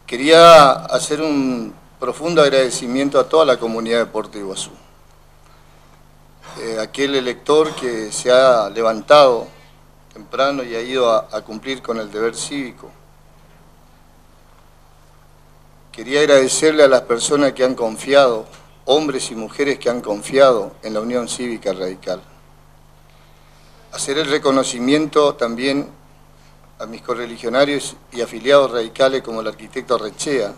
Quería hacer un profundo agradecimiento a toda la comunidad de Puerto Iguazú. Aquel elector que se ha levantado temprano y ha ido a cumplir con el deber cívico. Quería agradecerle a las personas que han confiado, hombres y mujeres que han confiado en la Unión Cívica Radical. Hacer el reconocimiento también a mis correligionarios y afiliados radicales como el arquitecto Rechea,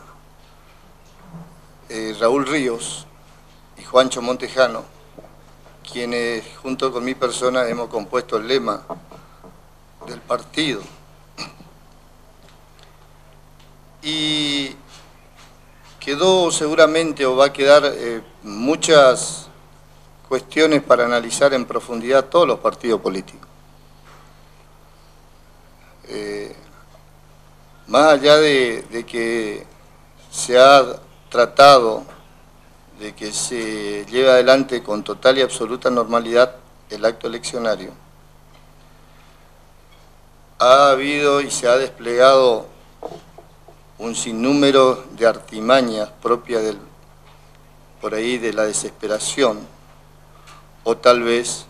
Raúl Ríos y Juancho Montejano, quienes junto con mi persona hemos compuesto el lema del partido. Y quedó seguramente o va a quedar muchas cuestiones para analizar en profundidad todos los partidos políticos. Más allá de que se ha tratado de que se lleve adelante con total y absoluta normalidad el acto eleccionario, ha habido y se ha desplegado un sinnúmero de artimañas propias por ahí de la desesperación, o tal vez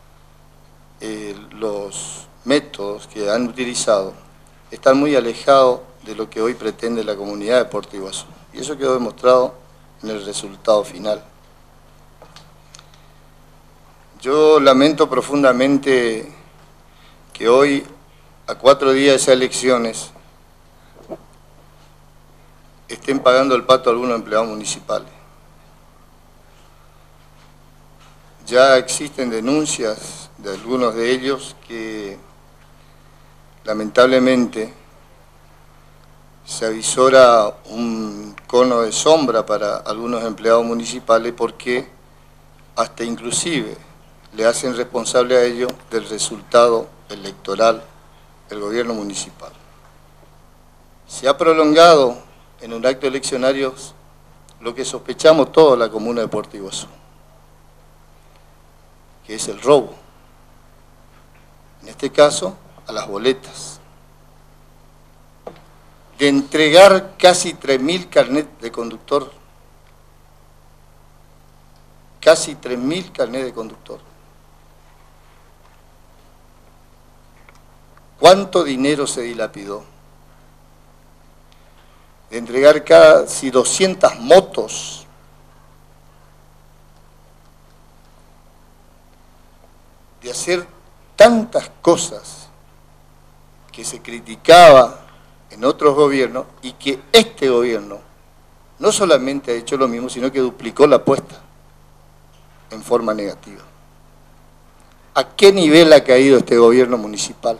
los métodos que han utilizado están muy alejados de lo que hoy pretende la comunidad de Puerto Iguazú. Y eso quedó demostrado en el resultado final. Yo lamento profundamente que hoy, a 4 días de esas elecciones, estén pagando el pato a algunos empleados municipales. Ya existen denuncias de algunos de ellos que lamentablemente se avisora un cono de sombra para algunos empleados municipales porque hasta inclusive le hacen responsable a ellos del resultado electoral del gobierno municipal. Se ha prolongado en un acto eleccionario lo que sospechamos todos la comuna de Puerto Iguazú, que es el robo, en este caso a las boletas, de entregar casi 3.000 carnets de conductor, casi 3.000 carnets de conductor. ¿Cuánto dinero se dilapidó? De entregar casi 200 motos, de hacer tantas cosas que se criticaba en otros gobiernos y que este gobierno no solamente ha hecho lo mismo, sino que duplicó la apuesta en forma negativa. ¿A qué nivel ha caído este gobierno municipal?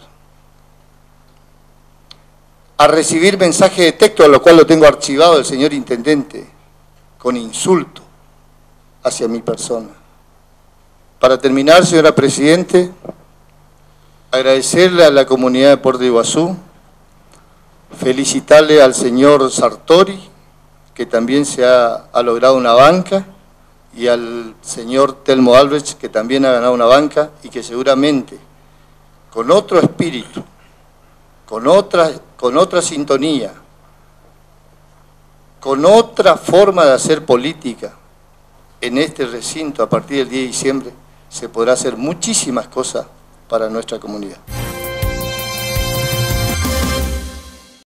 A recibir mensajes de texto, a lo cual lo tengo archivado del señor intendente, con insulto hacia mi persona. Para terminar, señora Presidente, agradecerle a la comunidad de Puerto Iguazú, felicitarle al señor Sartori, que también se ha logrado una banca, y al señor Telmo Alves, que también ha ganado una banca, y que seguramente, con otro espíritu, con otra sintonía, con otra forma de hacer política, en este recinto, a partir del 10 de diciembre, se podrá hacer muchísimas cosas para nuestra comunidad.